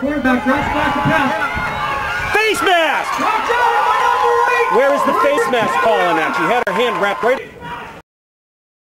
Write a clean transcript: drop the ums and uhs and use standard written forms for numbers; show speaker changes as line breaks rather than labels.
Quarterback, drop back to pass.
Face mask!
Watch out, my number 8!
Where is the face mask calling at? She had her hand wrapped right...